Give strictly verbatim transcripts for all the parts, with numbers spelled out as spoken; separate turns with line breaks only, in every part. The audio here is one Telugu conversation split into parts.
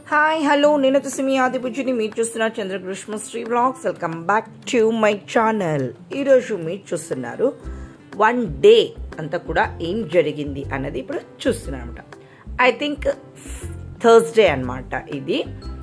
హాయ్ హలో నేను వచ్చేసి మీ ఆదిపుజ్జిని మీరు చూస్తున్నారు Chandrakrishna Sri vlogs. Welcome back to my channel. ఈరోజు మీరు చూస్తున్నారు వన్ డే అంతా కూడా ఏం జరిగింది అన్నది ఇప్పుడు చూస్తున్నాను అనమాట. ఐ థింక్ థర్స్డే అనమాట ఇది.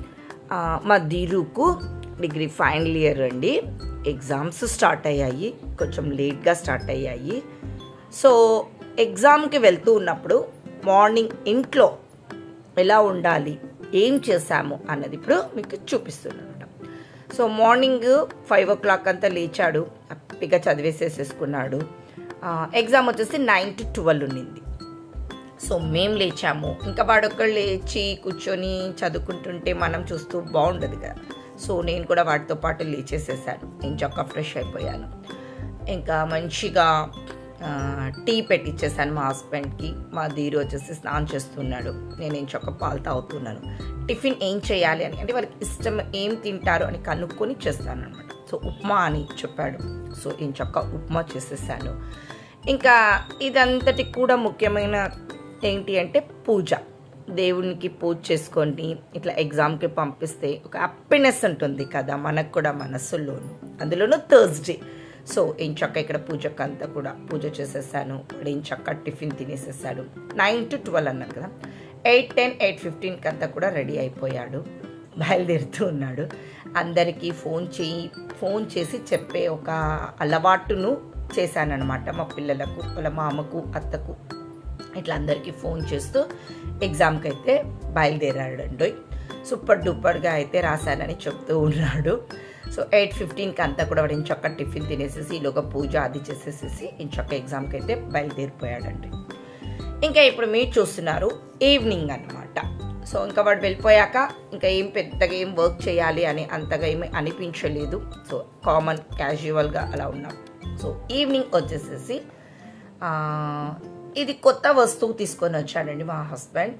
మా ధీరుకు డిగ్రీ ఫైనల్ ఇయర్ అండి. ఎగ్జామ్స్ స్టార్ట్ అయ్యాయి, కొంచెం లేట్గా స్టార్ట్ అయ్యాయి. సో ఎగ్జామ్కి వెళ్తూ ఉన్నప్పుడు మార్నింగ్ ఇంట్లో ఎలా ఉండాలి, ఏం చేశాము అన్నది ఇప్పుడు మీకు చూపిస్తున్నాను అనమాట. So morning five o'clock అంతా లేచాడు, హ్యాపీగా చదివేసేసేసుకున్నాడు. ఎగ్జామ్ వచ్చేసి నైన్ టు ట్వెల్వ్ ఉన్నింది. సో మేము లేచాము, ఇంకా వాడొక్కళ్ళు లేచి కూర్చొని చదువుకుంటుంటే మనం చూస్తూ బాగుండదు కదా. సో నేను కూడా వాటితో పాటు లేచేసేసాను, నేను చక్కగా ఫ్రెష్ అయిపోయాను. ఇంకా మంచిగా టీ పెట్టిచ్చేసాను మా హస్బెండ్కి. మా ధీరు వచ్చేసి స్నానం చేస్తున్నాడు, నేను ఏం చక్క పాలు తాగుతున్నాను. టిఫిన్ ఏం చేయాలి అని, అంటే వాళ్ళకి ఇష్టం ఏం తింటారు అని కనుక్కొని చేస్తాను అనమాట. సో ఉప్మా అని చెప్పాడు, సో ఏం చక్క ఉప్మా చేసేసాను. ఇంకా ఇదంతటి కూడా ముఖ్యమైన ఏంటి అంటే పూజ. దేవునికి పూజ చేసుకొని ఇట్లా ఎగ్జామ్కి పంపిస్తే ఒక హ్యాపీనెస్ ఉంటుంది కదా మనకు కూడా మనసులోను, అందులోనూ థర్స్డే. సో ఏం చక్క ఇక్కడ పూజకు అంతా కూడా పూజ చేసేసాను. వాడు ఏం చక్క టిఫిన్ తినేసేసాడు. నైన్ టు ట్వెల్వ్ అన్నాను కదా, ఎయిట్ టెన్ ఎయిట్ ఫిఫ్టీన్కి అంతా కూడా రెడీ అయిపోయాడు, బయలుదేరుతూ ఉన్నాడు. అందరికీ ఫోన్ చేయి ఫోన్ చేసి చెప్పే ఒక అలవాటును చేశానన్నమాట. మా పిల్లలకు, వాళ్ళ మామకు, అత్తకు, ఇట్లా అందరికీ ఫోన్ చేస్తూ ఎగ్జామ్కి అయితే బయలుదేరాడండి. సూపర్ డూపర్గా అయితే రాశానని చెప్తూ ఉన్నాడు. సో ఎయిట్ ఫిఫ్టీన్కి అంతా కూడా వాడు ఇంచక్క టిఫిన్ తినేసేసి ఈలోగా పూజ అది చేసేసేసి ఇంచక్క ఎగ్జామ్కి అయితే బయలుదేరిపోయాడండి. ఇంకా ఇప్పుడు మీరు చూస్తున్నారు ఈవినింగ్ అనమాట. సో ఇంకా వాడు వెళ్ళిపోయాక ఇంకా ఏం పెద్దగా ఏం వర్క్ చేయాలి అని అంతగా ఏమి అనిపించలేదు. సో కామన్ క్యాజువల్గా అలా ఉన్నాం. సో ఈవినింగ్ వచ్చేసేసి ఇది కొత్త వస్తువు తీసుకొని వచ్చాడండి మా husband.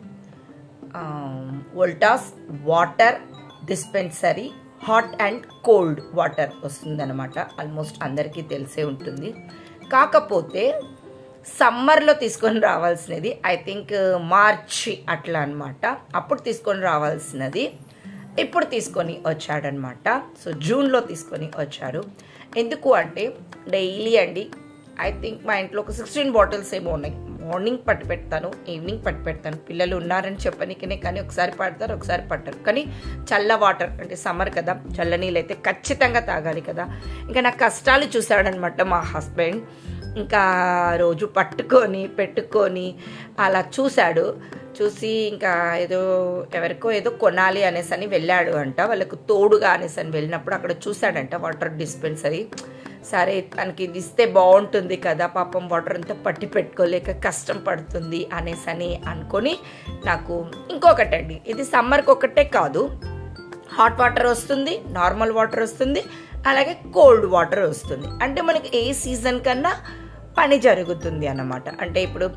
Voltas water dispensary, hot and cold water వస్తుందన్నమాట. ఆల్మోస్ట్ అందరికీ తెలిసే ఉంటుంది. కాకపోతే సమ్మర్లో తీసుకొని రావాల్సినది ఐ థింక్ మార్చి అట్లా అనమాట, అప్పుడు తీసుకొని రావాల్సినది ఇప్పుడు తీసుకొని వచ్చాడనమాట. సో జూన్లో తీసుకొని వచ్చారు. ఎందుకు అంటే డైలీ అండి ఐ థింక్ మా ఇంట్లో ఒక సిక్స్టీన్ బాటిల్స్ ఏమో ఉన్నాయి. మార్నింగ్ పట్టు పెడతాను, ఈవినింగ్ పట్టు పెడతాను. పిల్లలు ఉన్నారని చెప్పనికనే కానీ ఒకసారి పడతారు, ఒకసారి పట్టరు. కానీ చల్ల వాటర్ అంటే సమ్మర్ కదా, చల్ల నీళ్ళు అయితే ఖచ్చితంగా తాగాలి కదా. ఇంకా నా కష్టాలు చూశాడనమాట మా హస్బెండ్. ఇంకా రోజు పట్టుకొని పెట్టుకొని అలా చూశాడు. చూసి ఇంకా ఏదో ఎవరికో ఏదో కొనాలి అనేసి అని వెళ్ళాడు అంట, వాళ్ళకు తోడుగా అనేసి అని వెళ్ళినప్పుడు అక్కడ చూశాడంట వాటర్ డిస్పెన్సరీ. సరే తనకి ఇది ఇస్తే బాగుంటుంది కదా, పాపం వాటర్ అంతా పట్టి పెట్టుకోలేక కష్టం పడుతుంది అనేసి అని అనుకొని నాకు ఇంకొకటండి, ఇది సమ్మర్కి ఒకటే కాదు, హాట్ వాటర్ వస్తుంది, నార్మల్ వాటర్ వస్తుంది, అలాగే కోల్డ్ వాటర్ వస్తుంది. అంటే మనకి ఏ సీజన్ కన్నా పని జరుగుతుంది అన్నమాట. అంటే ఇప్పుడు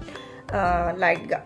లైట్గా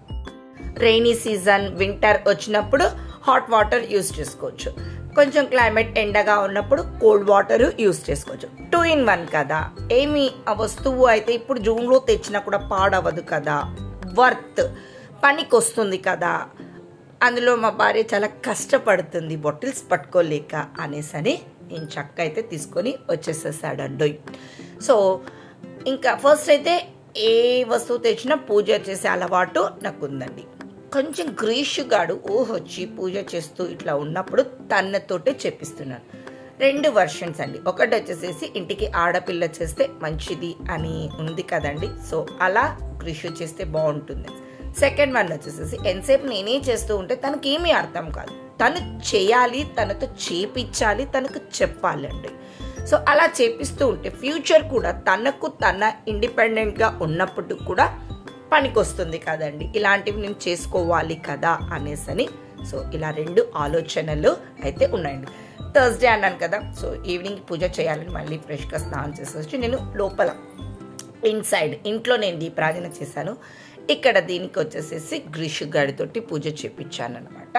రైనీ సీజన్, వింటర్ వచ్చినప్పుడు హాట్ వాటర్ యూస్ చేసుకోవచ్చు. కొంచెం క్లైమేట్ ఎండగా ఉన్నప్పుడు కోల్డ్ వాటర్ యూస్ చేసుకోవచ్చు. టూ ఇన్ వన్ కదా, ఏమి ఆ వస్తువు అయితే ఇప్పుడు జూన్లో తెచ్చినా కూడా పాడవదు కదా, వర్త్ పనికి వస్తుంది కదా. అందులో మా భార్య చాలా కష్టపడుతుంది బాటిల్స్ పట్టుకోలేక అనేసి అని నేను చక్క అయితే తీసుకొని వచ్చేసేసాడండి. సో ఇంకా ఫస్ట్ అయితే ఏ వస్తువు తెచ్చినా పూజ చేసే అలవాటు నాకు ఉందండి. కొంచెం గ్రీషుగాడు ఊహొచ్చి పూజ చేస్తూ ఇట్లా ఉన్నప్పుడు తనతోటే చెప్పిస్తున్నాను. రెండు వర్షన్స్ అండి. ఒకటి వచ్చేసేసి ఇంటికి ఆడపిల్ల చేస్తే మంచిది అని ఉంది కదండి, సో అలా గ్రీషు చేస్తే బాగుంటుంది. సెకండ్ వన్ వచ్చేసేసి ఎంతసేపు నేనే చేస్తూ ఉంటే తనకేమీ అర్థం కాదు, తను చేయాలి, తనతో చేపించాలి, తనకు చెప్పాలండి. సో అలా చేపిస్తూ ఉంటే ఫ్యూచర్ కూడా తనకు తన ఇండిపెండెంట్గా ఉన్నప్పుడు కూడా పనికి వస్తుంది కదండి. ఇలాంటివి నేను చేసుకోవాలి కదా అనేసని సో ఇలా రెండు ఆలోచనలు అయితే ఉన్నాయండి. థర్స్డే అన్నాను కదా, సో ఈవినింగ్ పూజ చేయాలని మళ్ళీ ఫ్రెష్గా స్నానం చేసి వచ్చి నేను లోపల ఇన్సైడ్ ఇంట్లో నేను దీపారాధన చేశాను. ఇక్కడ దీనికి వచ్చేసేసి గ్రీషు గాడితోటి పూజ చేపించాను అనమాట.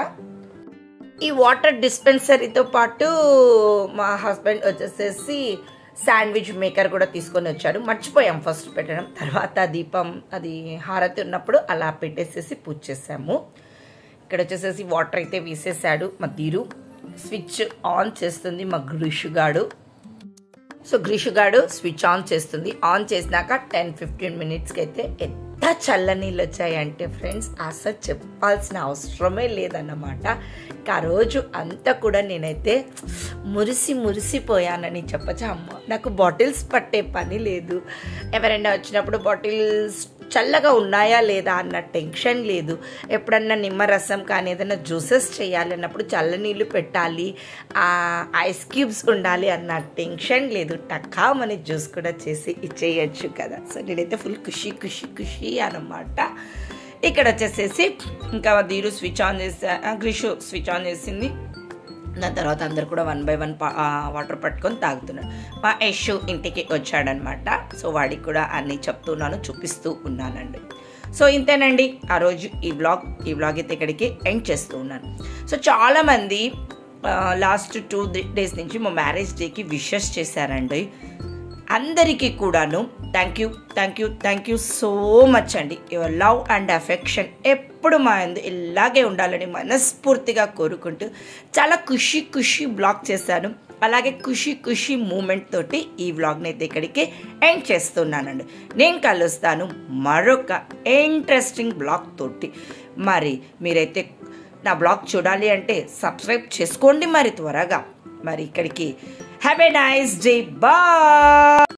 ఈ వాటర్ డిస్పెన్సరీతో పాటు మా హస్బెండ్ వచ్చేసేసి శాండ్విచ్ మేకర్ కూడా తీసుకొని వచ్చాడు. మర్చిపోయాం ఫస్ట్ పెట్టడం, తర్వాత దీపం అది హారతి ఉన్నప్పుడు అలా పెట్టేసేసి పూజ చేసాము. ఇక్కడ వచ్చేసేసి వాటర్ అయితే వేసేసాడు మా ధీరు. స్విచ్ ఆన్ చేస్తుంది మా గ్రీషుగాడు. సో గ్రీషుగాడు స్విచ్ ఆన్ చేస్తుంది. ఆన్ చేసినాక టెన్ ఫిఫ్టీన్ మినిట్స్కి అయితే ఎంత చల్ల నీళ్ళు వచ్చాయంటే ఫ్రెండ్స్ అసలు చెప్పాల్సిన అవసరమే లేదన్నమాట. ఆ రోజు అంతా కూడా నేనైతే మురిసి మురిసిపోయానని చెప్పచ్చు. అమ్మ నాకు బాటిల్స్ పట్టే పని లేదు, ఎవరైనా వచ్చినప్పుడు బాటిల్స్ చల్లగా ఉన్నాయా లేదా అన్న టెన్షన్ లేదు. ఎప్పుడన్నా నిమ్మరసం కానీ ఏదైనా జ్యూసెస్ చేయాలి అన్నప్పుడు చల్లనీళ్ళు పెట్టాలి, ఐస్ క్యూబ్స్ ఉండాలి అన్న టెన్షన్ లేదు. టక్కామని జ్యూస్ కూడా చేసి ఇచ్చేయచ్చు కదా. సో నేనైతే ఫుల్ ఖుషి ఖుషి ఖుషి అన్నమాట. ఇక్కడ వచ్చేసేసి ఇంకా ధీరు స్విచ్ ఆన్ చేసా, గ్రీషు స్విచ్ ఆన్ చేసింది. దాని తర్వాత అందరు కూడా వన్ బై వన్ వాటర్ పట్టుకొని తాగుతున్నాడు. మా యశు ఇంటికి వచ్చాడనమాట. సో వాడికి కూడా అన్నీ చెప్తున్నాను, చూపిస్తూ ఉన్నానండి. సో ఇంతేనండి ఆ రోజు ఈ వ్లాగ్. ఈ వ్లాగ్ అయితే ఇక్కడికి ఎండ్ చేస్తూ ఉన్నాను. సో చాలామంది లాస్ట్ టూ డేస్ నుంచి మా మ్యారేజ్ డేకి విషెస్ చేశారండి. అందరికీ కూడాను thank you thank you thank you so much అండి. యువర్ లవ్ అండ్ అఫెక్షన్ ఎప్పుడు మా అందు ఇలాగే ఉండాలని మనస్ఫూర్తిగా కోరుకుంటూ చాలా ఖుషి ఖుషి బ్లాగ్ చేశాను. అలాగే ఖుషి ఖుషి మూమెంట్ తోటి ఈ వ్లాగ్ని అయితే ఇక్కడికి ఎండ్ చేస్తున్నానండి. నేను కలుస్తాను మరొక ఇంట్రెస్టింగ్ బ్లాగ్ తోటి. మరి మీరైతే నా బ్లాగ్ చూడాలి అంటే సబ్స్క్రైబ్ చేసుకోండి మరి త్వరగా. మరి ఇక్కడికి have a nice day, bye.